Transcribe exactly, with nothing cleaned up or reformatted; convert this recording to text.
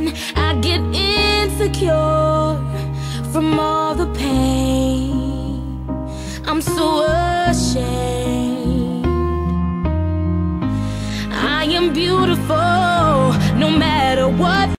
I get insecure from all the pain. I'm so ashamed. I am beautiful no matter what